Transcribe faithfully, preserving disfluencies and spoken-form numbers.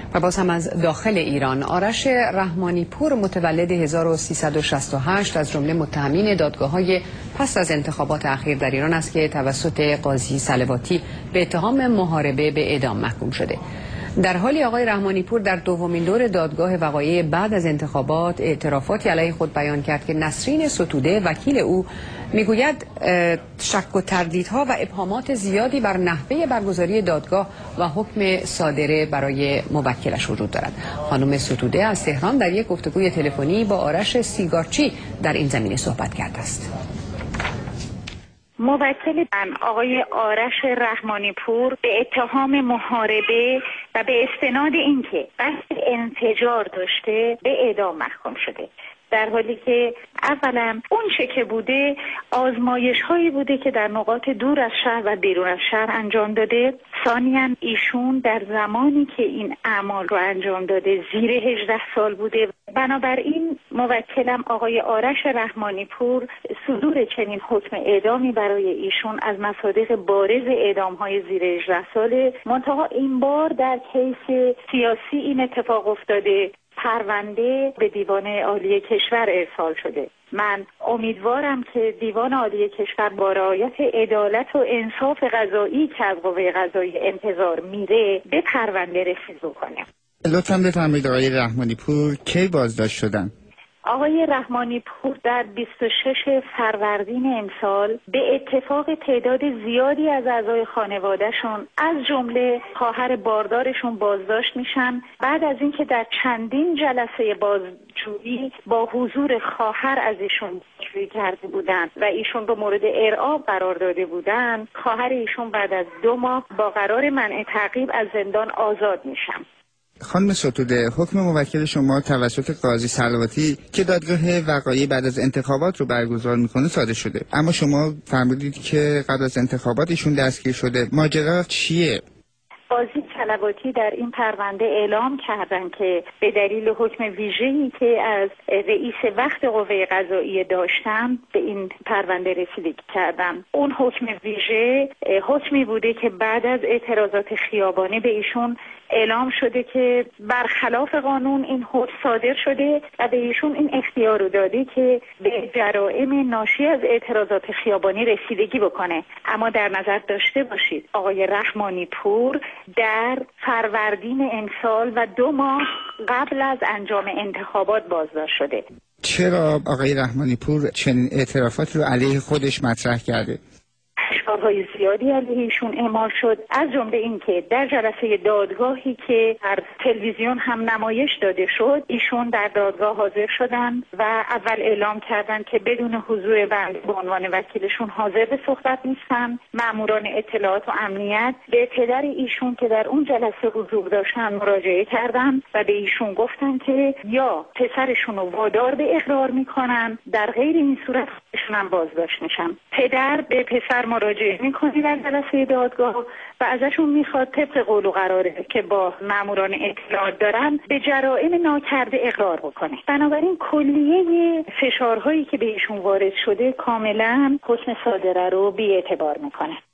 و باز هم از داخل ایران، آرش رحمانی پور متولد هزار و سیصد و شصت و هشت از جمله متهمین دادگاه‌های پس از انتخابات اخیر در ایران است که توسط قاضی صلواتی به اتهام محاربه به اعدام محکوم شده. در حالی آقای رحمانی پور در دومین دور دادگاه وقایع بعد از انتخابات اعترافاتی علیه خود بیان کرد که نسرین ستوده وکیل او میگوید شک و تردیدها و ابهامات زیادی بر نحوه برگزاری دادگاه و حکم صادره برای موکلش وجود دارد. خانم ستوده از تهران در یک گفتگوی تلفنی با آرش سیگارچی در این زمینه صحبت کرده است. موکل من آقای آرش رحمانی پور به اتهام محاربه و به استناد اینکه قصد انفجار داشته به اعدام محکوم شده، در حالی که اولا اون چه که بوده آزمایش هایی بوده که در نقاط دور از شهر و بیرون از شهر انجام داده. ثانیاً ایشون در زمانی که این اعمال رو انجام داده زیر هجده سال بوده. بنابراین موکلم آقای آرش رحمانی پور صدور چنین حکم اعدامی برای ایشون از مصادیق بارز اعدام های زیر هجده ساله. منتها این بار در کیس سیاسی این اتفاق افتاده، پرونده به دیوان عالی کشور ارسال شده. من امیدوارم که دیوان عالی کشور با رعایت عدالت و انصاف قضایی که از قوه قضایی انتظار میره به پرونده رسیدگی کنه. لطفاً بفرمایید آقای رحمانی پور کی بازداشت شدن؟ آقای رحمانی پور در بیست و شش فروردین امسال به اتفاق تعداد زیادی از اعضای خانوادهشون از جمله خواهر باردارشون بازداشت میشن بعد از اینکه در چندین جلسه بازجویی با حضور خواهر از ایشون جویی کرده بودند و ایشون رو مورد ارعاب قرار داده بودند. خواهر ایشون بعد از دو ماه با قرار منع تعقیب از زندان آزاد میشن. خانم ستوده، حکم موکل شما توسط قاضی صلواتی که دادگاه وقایع بعد از انتخابات رو برگزار میکنه صادر شده، اما شما فرمودید که قبل از انتخابات ایشون دستگیر شده. ماجرا چیه؟ قاضی صلواتی در این پرونده اعلام کردن که به دلیل حکم ویژه‌ای که از رئیس وقت قوه قضاییه داشتن به این پرونده رسیدگی کردن. اون حکم ویژه حکمی بوده که بعد از اعتراضات خیابانی به ایشون اعلام شده که برخلاف قانون این حکم صادر شده و به ایشون این اختیار رو داده که به جرائم ناشی از اعتراضات خیابانی رسیدگی بکنه. اما در نظر داشته باشید آقای رحمانی پور در فروردین امسال و دو ماه قبل از انجام انتخابات بازداشت شده. چرا آقای رحمانی پور چنین اعترافات رو علیه خودش مطرح کرده؟ اشکال‌های زیادی علیه ایشون اعمال شد، از جمله اینکه در جلسه دادگاهی که در تلویزیون هم نمایش داده شد ایشون در دادگاه حاضر شدن و اول اعلام کردن که بدون حضور بنده به عنوان وکیلشون حاضر به صحبت نیستن. ماموران اطلاعات و امنیت به پدر ایشون که در اون جلسه حضور داشتن مراجعه کردن و به ایشون گفتن که یا پسرشون رو وادار به اقرار میکنن، در غیر این صورت خودشون هم بازداشت میشن. پدر به پسر مراجعه میکنه در جلسه دادگاه و ازشون میخواد طبق قول و قراره که با ماموران اطلاعات دارن به جرائم ناکرده اقرار بکنه. بنابراین کلیه فشارهایی که به ایشون وارد شده کاملا حکم صادره رو بی‌اعتبار میکنه.